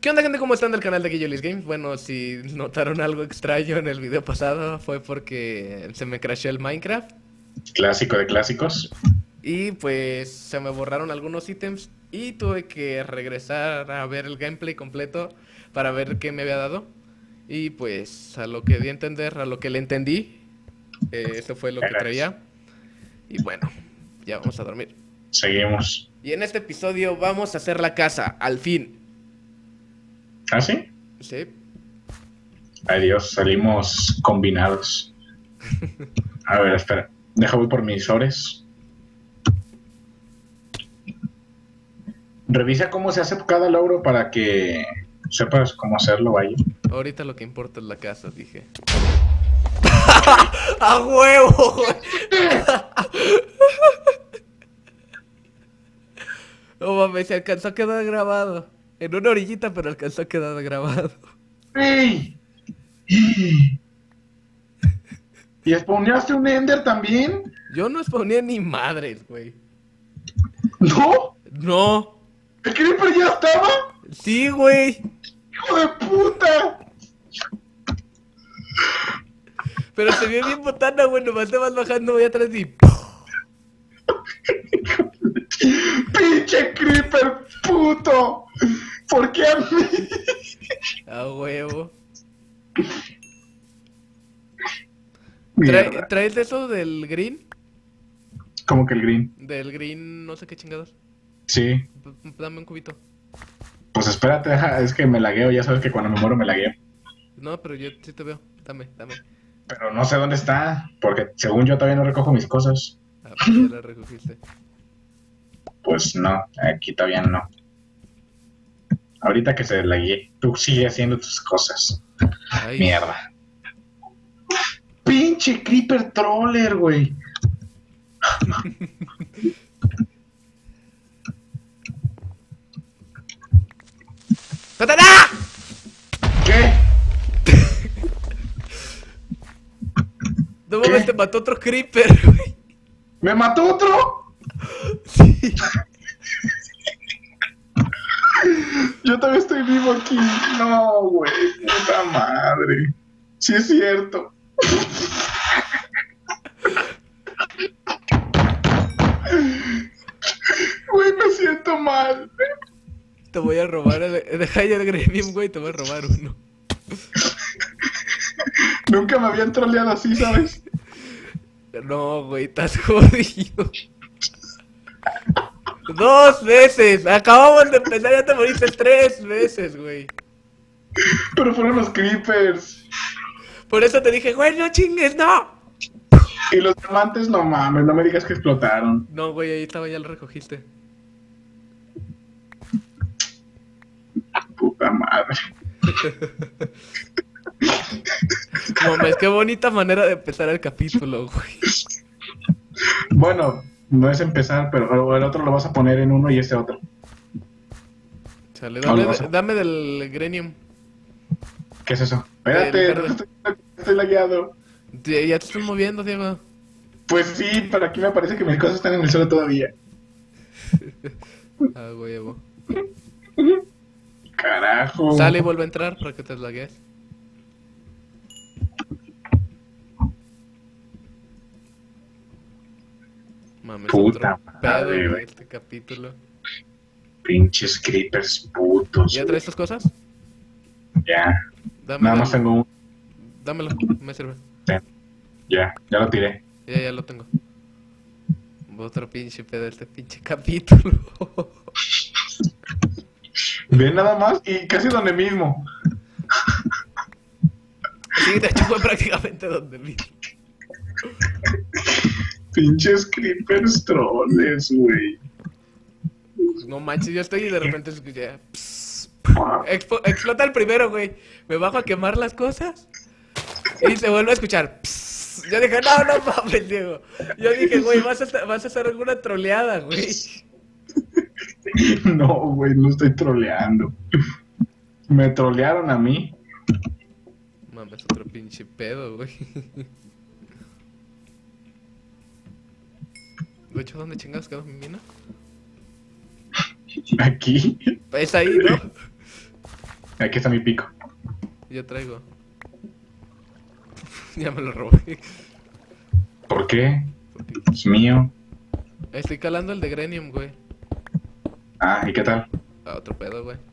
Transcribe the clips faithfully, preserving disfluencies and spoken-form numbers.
¿Qué onda, gente? ¿Cómo están del canal de Guillolis Games? Bueno, si notaron algo extraño en el video pasado fue porque se me crashó el Minecraft Clásico de clásicos. y pues se me borraron algunos ítems y tuve que regresar a ver el gameplay completo para ver qué me había dado. Y pues a lo que di a entender, a lo que le entendí, eh, eso fue lo que traía. Y bueno, ya vamos a dormir. Seguimos. Y en este episodio vamos a hacer la casa, al fin. ¿Ah, sí? Sí. Ay, Dios, salimos combinados. A ver, espera. Deja voy por mis ores. Revisa cómo se hace cada logro para que sepas cómo hacerlo, vaya. Ahorita lo que importa es la casa, dije. ¡A huevo! No mames, se alcanzó a quedar grabado. En una orillita, pero alcanzó a quedar grabado. ¡Ey! ¿Y spawneaste un Ender también? Yo no spawné ni madres, güey. ¿No? No. ¿El Creeper ya estaba? Sí, güey. ¡Hijo de puta! Pero se vio bien botana, güey. Nomás te vas bajando, voy atrás y... ¡Pinche Creeper, puto! ¿Por qué a mí? A huevo. Mierda. ¿Trae, ¿Traes de eso del green? ¿Cómo que el green? Del green, no sé qué chingados. Sí. P- Dame un cubito. Pues espérate, deja, es que me lagueo, ya sabes que cuando me muero me lagueo. No, pero yo sí te veo. Dame, dame. Pero no sé dónde está, porque según yo todavía no recojo mis cosas. Ah, pues ya la recogiste. Pues no, aquí todavía no. Ahorita que se laguee, tú sigue haciendo tus cosas. Ay. Mierda. Pinche Creeper Troller, güey. ¡Tatara! ¿Qué? No ¿Qué? mames, te mató otro creeper, güey. ¿Me mató otro? Sí. Yo todavía estoy vivo aquí. No, güey. Puta madre. Sí es cierto. Güey, me siento mal. Te voy a robar el... Deja ya el Gremium, güey, te voy a robar uno. Nunca me habían troleado así, ¿sabes? No, güey, estás jodido. Dos veces. Acabamos de empezar, ya te moriste tres veces, güey. Pero fueron los creepers. Por eso te dije, güey, no chingues, no. Y los diamantes, no mames, no me digas que explotaron. No, güey, ahí estaba, ya lo recogiste. Puta madre. Mames, qué bonita manera de empezar el capítulo, güey. Bueno, no es empezar, pero el otro lo vas a poner en uno y este otro. Chale, No, dame, lo vas a- dame del Grenium. ¿Qué es eso? Espérate, El verde. estoy, estoy lagueado. Ya ya te estás moviendo, Diego. Pues sí, pero aquí me parece que mis cosas están en el suelo todavía. Ah, huevo. Carajo. Sale y vuelve a entrar para que te lagues. Mames, Puta otro pedo, madre, güey, güey. este capítulo. Pinches creepers putos. ¿Ya güey. traes tus cosas? Ya. Dame Nada del- más tengo un. Dámelo, me sirve. Ya, ya lo tiré. Ya, ya lo tengo. Otro pinche pedo de este pinche capítulo. Ve nada más y casi donde mismo. Sí, de hecho fue prácticamente donde vi. Pinches creepers troles, güey. No manches, yo estoy y de repente escuché. pss, expo- explota el primero, güey. Me bajo a quemar las cosas. Y se vuelve a escuchar. pss. Yo dije, no, no mames, Diego. Yo dije, güey, vas a, hacer- vas a hacer alguna troleada, güey. No, güey, no estoy troleando. Me trolearon a mí. Mames, otro pinche pedo, güey. De hecho, ¿dónde chingados quedó mi mina? Aquí. Es ahí, ¿no? Aquí está mi pico. Yo traigo. Ya me lo robé. ¿Por qué? Es mío. Estoy calando el de Grenium, güey. Ah, ¿y qué tal? A otro pedo, güey.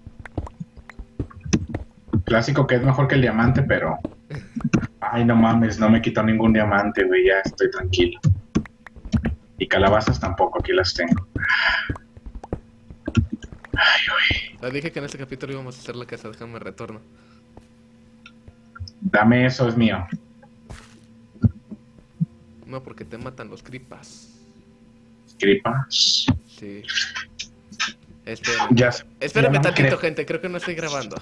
Clásico que es mejor que el diamante, pero... Ay, no mames, no me quitó ningún diamante, güey, ya estoy tranquilo. Y calabazas tampoco, aquí las tengo. Ay, güey. Ya dije que en este capítulo íbamos a hacer la casa, déjame retorno. Dame eso, es mío. No, porque te matan los creepas. Gripas. Sí. Espérame. Ya. Espérame ya no tantito, creo. gente, creo que no estoy grabando.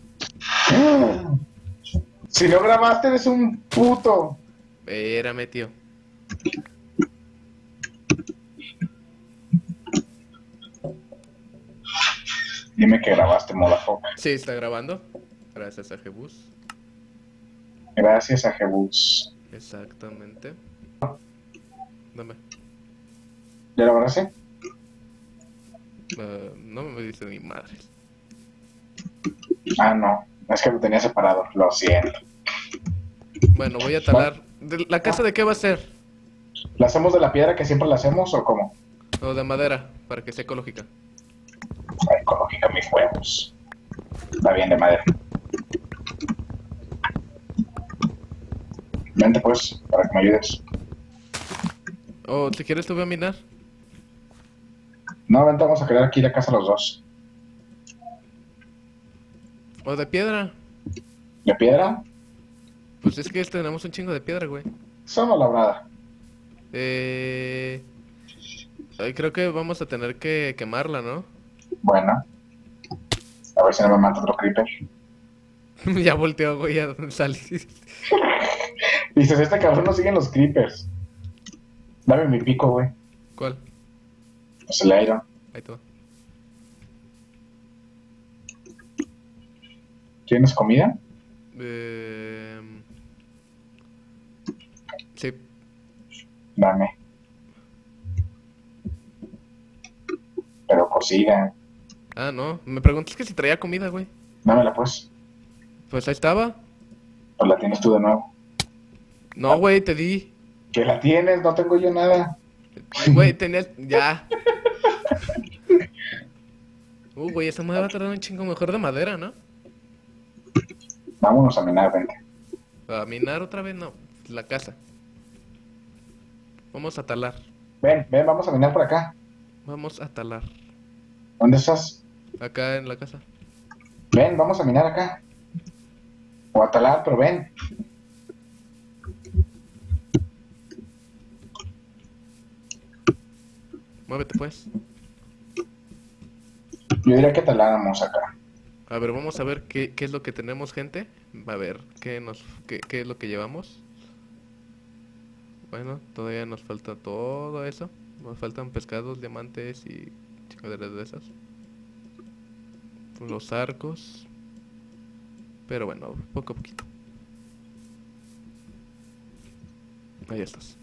Si no grabaste, eres un puto. Espérame, tío. Dime que grabaste, motherfucker. Sí, está grabando. Gracias a Jebus. Gracias a Jebus. Exactamente. Dame. ¿Ya lo abracé? Uh, no me dice ni madre. Ah, no. Es que lo tenía separado. Lo siento. Bueno, voy a talar. ¿De ¿La casa de qué va a ser? ¿La hacemos de la piedra que siempre la hacemos o cómo? O de madera, para que sea ecológica. Ay, ecológica, mis huevos. Está bien de madera. Vente pues, para que me ayudes. O si quieres te voy a minar. No, vente, vamos a crear aquí la casa los dos. O de piedra. ¿De piedra? Pues es que tenemos un chingo de piedra, güey. Solo labrada. Eh... ay, creo que vamos a tener que quemarla, ¿no? Bueno. A ver si no me mata otro creeper. Ya volteó, güey, a salir. Dices, este cabrón no siguen los creepers. Dame mi pico, güey. ¿Cuál? Pues el iron. Ahí todo. ¿Tienes comida? Eh... Sí. Dame. Pero cocida. Ah, no. Me preguntas que si traía comida, güey. Dámela pues. Pues ahí estaba. Pues la tienes tú de nuevo. No, güey, te di. Que la tienes, no tengo yo nada. Güey, tenías... Ya. Uh, güey, esa madre va a tardar un chingo mejor de madera, ¿no? Vámonos a minar, vente. A minar otra vez, no. La casa. Vamos a talar. Ven, ven, vamos a minar por acá. Vamos a talar. ¿Dónde estás? Acá en la casa. Ven, vamos a minar acá. O a talar, pero ven. Muévete, pues. Yo diría que taláramos acá. A ver, vamos a ver qué, qué es lo que tenemos, gente. A ver, qué, nos, qué, qué es lo que llevamos. Bueno, todavía nos falta todo eso. Nos faltan pescados, diamantes y chingaderas de esas. Los arcos. Pero bueno, poco a poquito. Ahí estás.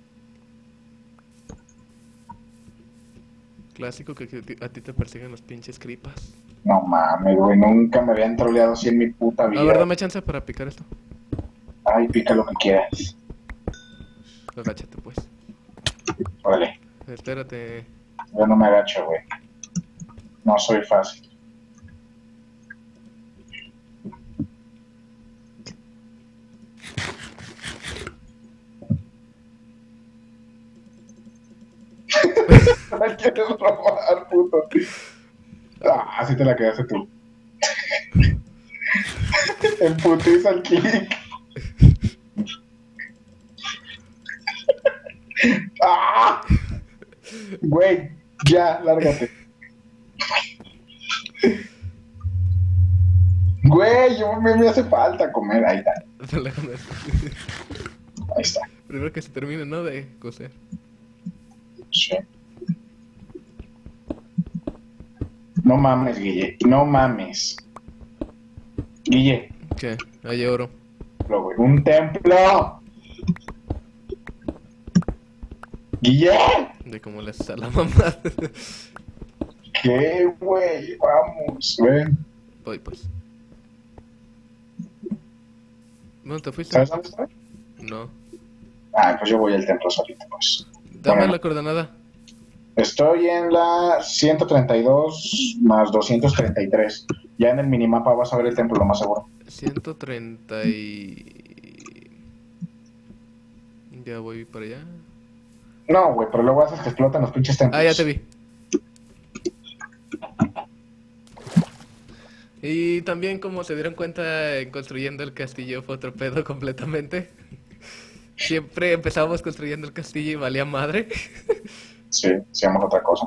Clásico que, que a ti te persiguen los pinches creepas. No mames, güey, nunca me habían troleado así en mi puta vida. A ver, dame chance para picar esto. Ay, pica lo que quieras. Agáchate, pues. Órale, Espérate. yo no me agacho, güey. No soy fácil. Me quieres robar, puto. Ah, así te la quedaste tú. En putiza el click. ¡Ah! Güey, ya, lárgate. Güey, yo me, me hace falta comer. Ahí está. Ahí está. Primero que se termine, ¿no? De coser. Sí. No mames, Guille. No mames. Guille. ¿Qué? Hay oro. Lo, güey. ¡Un templo! ¡Guille! De cómo le haces a la mamá. ¿Qué, güey? Vamos, ven. Voy, pues. ¿Dónde te fuiste? ¿Sabes dónde estoy? No. Ah, pues yo voy al templo solito, pues. Dame Bueno, la coordenada. estoy en la ciento treinta y dos más doscientos treinta y tres. Ya en el minimapa vas a ver el templo, lo más seguro. ciento treinta y... Ya voy para allá. No, güey, pero luego haces que explotan los pinches templos. Ah, ya te vi. Y también, como se dieron cuenta, en construyendo el castillo fue otro pedo completamente. Siempre empezábamos construyendo el castillo y valía madre. Sí, hacíamos otra cosa.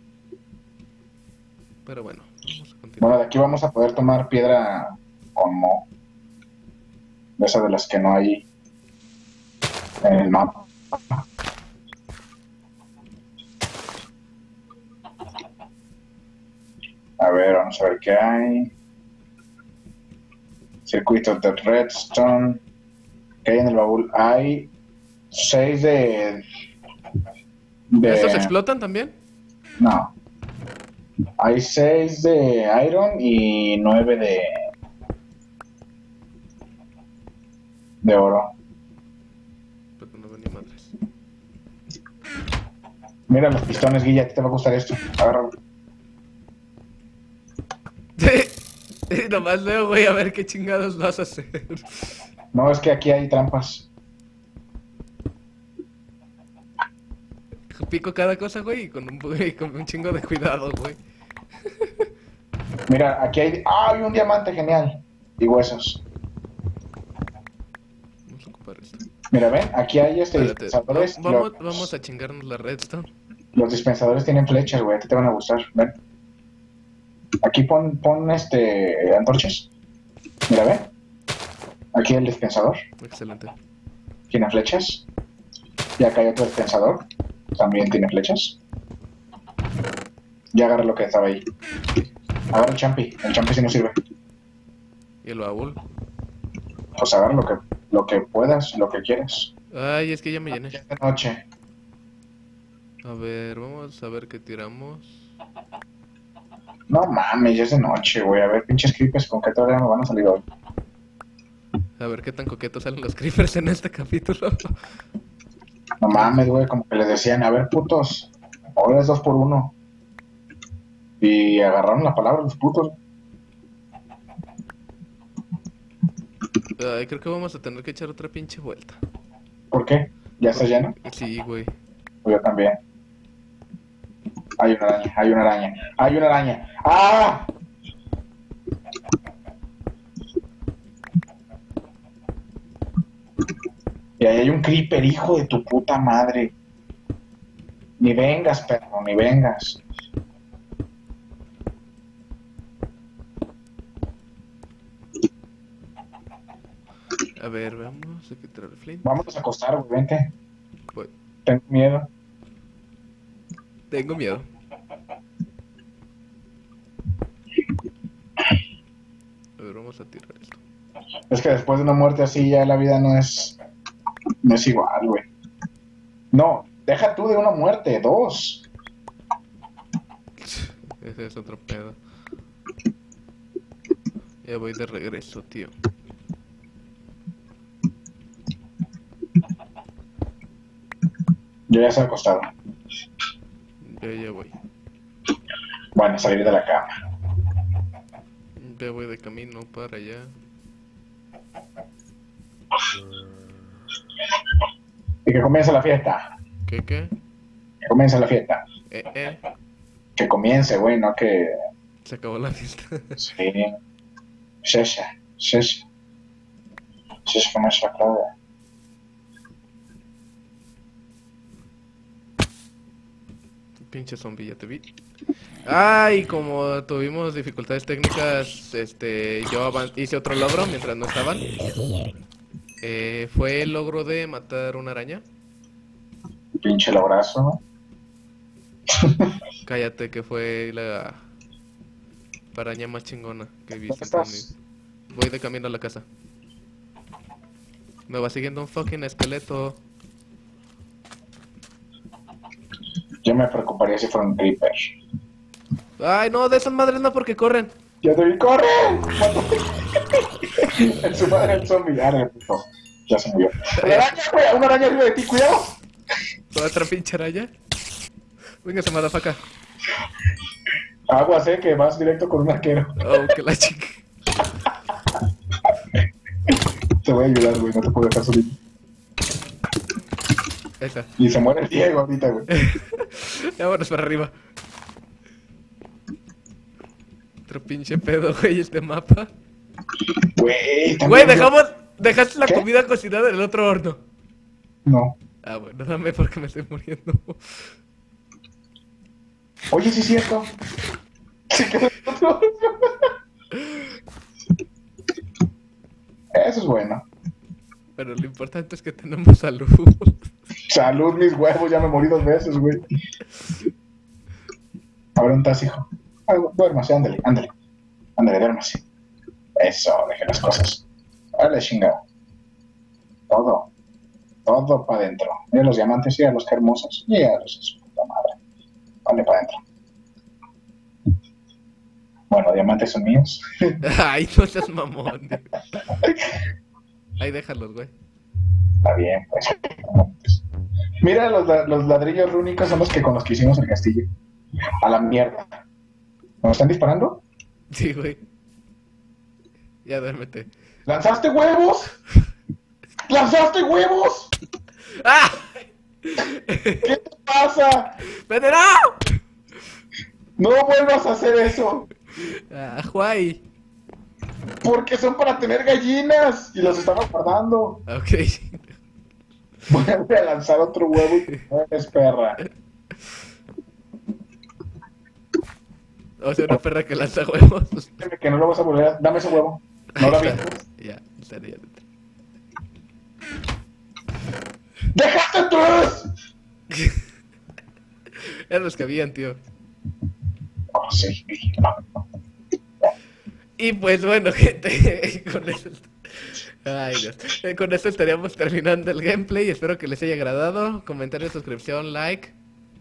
Pero bueno, vamos a continuar. Bueno, de aquí vamos a poder tomar piedra como de esas de las que no hay en el mapa. A ver, vamos a ver qué hay. Circuitos de redstone. ¿Qué hay en el baúl? Hay seis de... de... ¿Estos explotan también? No. Hay seis de iron y nueve de... de oro. Pero no veo ni madres. Mira los pistones, Guilla, a ti te va a gustar esto. Agárralo. Y nomás leo, güey, a ver qué chingados vas a hacer. No, es que aquí hay trampas. Pico cada cosa, güey, y con un, güey, con un chingo de cuidado, güey. Mira, aquí hay... ¡Ah, hay un diamante genial! Y huesos. Vamos a ocupar esto. Mira, ven, aquí hay este Espérate, dispensadores. va- vamos, Los, vamos a chingarnos la redstone. los dispensadores tienen flechas, güey, a ti te van a gustar. Ven. Aquí pon, pon este... antorchas. Mira, ven. Aquí el dispensador. Excelente. Tiene flechas. Y acá hay otro dispensador. También tiene flechas. Ya agarra lo que estaba ahí. Agarra el champi. El champi sí no sirve. Y el baúl. Pues agarra lo que, lo que puedas, lo que quieras. Ay, es que ya me llené. Ya es de noche. A ver, vamos a ver qué tiramos. No mames, ya es de noche, güey. A ver, pinches creepers, ¿con qué todavía me van a salir hoy? A ver qué tan coquetos salen los creepers en este capítulo. No mames, güey, como que les decían, a ver, putos, ahora es dos por uno. Y agarraron la palabra los putos. Ay, creo que vamos a tener que echar otra pinche vuelta. ¿Por qué? ¿Ya está lleno? Sí, güey. Pues yo también. Hay una araña, hay una araña, hay una araña. ¡Ah! Y ahí hay un creeper, hijo de tu puta madre. Ni vengas, perro, ni vengas. A ver, vamos a quitar el flint. Vámonos a acostar, güey, vente. Voy. Tengo miedo. Tengo miedo. A ver, vamos a tirar esto. Es que después de una muerte así ya la vida no es... no es igual, güey. No, deja tú de una muerte, dos. Ese es otro pedo. Ya voy de regreso, tío. Yo ya estoy acostado. Ya, ya voy. Bueno, salir de la cama. Ya voy de camino para allá. Y que comience la fiesta. ¿Qué, qué? Que comience la fiesta. Eh, eh. Que comience, güey, no que... Se acabó la fiesta. Sí. Shesha, shesha. Shesha como es la clave. Pinche zombie, ya te vi. Ay, como tuvimos dificultades técnicas, este, yo avan- hice otro logro mientras no estaban. Eh, fue el logro de matar una araña. Pinche el abrazo. Cállate, que fue la araña más chingona que he visto ¿Dónde en toda estás? mi- Voy de camino a la casa. Me va siguiendo un fucking esqueleto. Yo me preocuparía si fuera un creeper. Ay, no, de esas madres no porque corren. ¡Ya te vi! ¡Corre! En su madre el zombie. Ya, puto. Ya se murió. ¡La araña, güey! ¡Una araña arriba de ti! ¡Cuidado! Otra pinche araña. Venga, se madafaca. Aguas, eh, que vas directo con un arquero. Oh, que la chica. Te voy a ayudar, güey. No te puedo dejar solito. Esa. Y se muere el Diego ahorita, güey. Vámonos para arriba. Otro pinche pedo, güey, este mapa. Güey, Güey, también yo- dejamos... Dejaste la ¿Qué? comida cocinada en el otro horno. No. Ah, bueno, dame porque me estoy muriendo. Oye, sí es cierto. Sí quedó otro. Eso es bueno. Pero lo importante es que tenemos salud. Salud, mis huevos, ya me morí dos veces, güey. A ver, un tas, hijo. Ah, duérmase, ándale, ándale. Ándale, duérmase. Eso, deje las cosas. Dale, chingado. Todo. Todo para adentro. Mira los diamantes, mira los que hermosos. Mira los de su puta madre. Vale, para adentro. Bueno, diamantes son míos. Ay, no seas mamón. Ahí déjalos, güey. Está bien, pues. Mira, los, la- los ladrillos rúnicos son los que con los que hicimos el castillo. A la mierda. ¿Nos están disparando? Sí, güey. Ya duérmete. ¿Lanzaste huevos? ¿Lanzaste huevos? ¡Ah! ¿Qué te pasa? ¡Vete, no! No vuelvas a hacer eso. Ah, Juay. Porque son para tener gallinas. Y los estamos guardando. Ok. Vuelve a lanzar otro huevo y te mueres, perra. O sea, una perra que lanza huevos. Dime que no lo vas a volver a... Dame ese huevo. No Ahí lo está. avientes. Ya, estaría dentro. ¡Dejaste tres! Eran los que habían, tío. Oh, sí. Y pues bueno, gente, con eso, ay, Dios. Eh, con eso estaríamos terminando el gameplay. Espero que les haya agradado. Comentario, suscripción, like.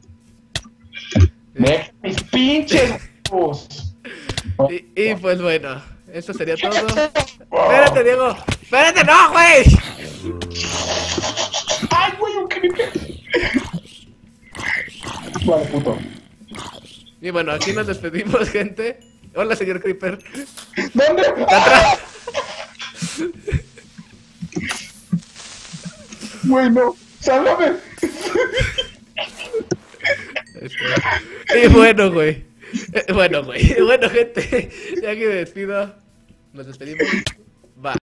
¡Deja mis pinches huevos! Y, y pues bueno, eso sería todo. Espérate, Diego. Espérate, no, güey. ¡Ay, güey, un creeper! Vale, puto. Y bueno, aquí nos despedimos, gente. Hola, señor Creeper. ¿Dónde? Atrás. Güey, no. ¡Sálvame! Y bueno, güey. Eh, Bueno, güey. Bueno, gente. Ya que me despido. Nos despedimos. Bye.